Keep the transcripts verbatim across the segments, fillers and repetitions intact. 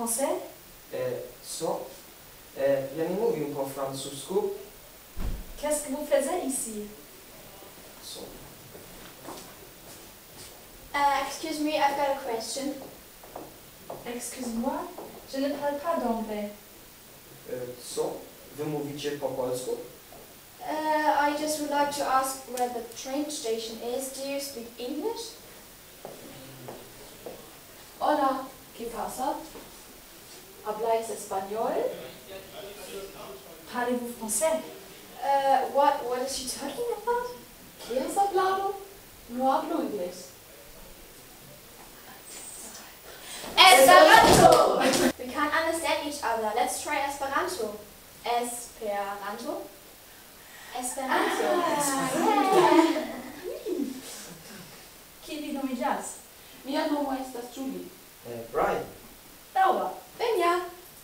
français? Eh, so. Eh, ja nie mówię po francusku. Qu'est-ce que vous faisiez ici? So. Uh, excuse me, I've got a question. Excuse-moi, je ne parle pas d'anglais. Eh, co? Wy mówicie po polsku? Uh, I just would like to ask where the train station is. Do you speak English? Hola, ¿qué pasa? ¿Habláis español? Parlez-vous français? Uh, what, what is she talking about? ¿Quieres hablarlo? No hablo inglés. Esperanto! We can't understand each other. Let's try Esperanto. Esperanto? Esperanto. Ah, yeah. Qui vi nomigas? Mia nomo estas Julie. Eh, Brian. Laura. Benja.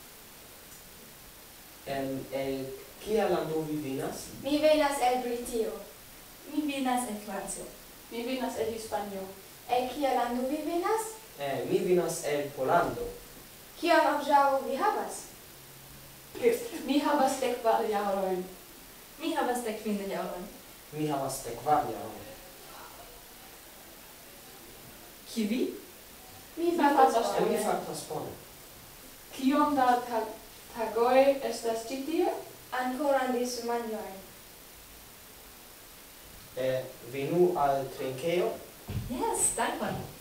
En el kia lando vi venas? Mi venas el Britio. Mi venas el Francio. Mi venas el Hispanio. El kia lando vi venas? Eh, mi venas el Polando. Kion obĵaŭ vi havas? Mi havas dek kvar jarojn. Mi havas dek kvin jarojn. Mi havas dek kvar jarojn. Qui vi? Mi fartas fartas Eh, mi bone. fartas bone. Kiom da ta- tagoj estas ĉi tie? Ankoraŭ du semajnojn. Eh, venu al trinkejo. Yes, dankon.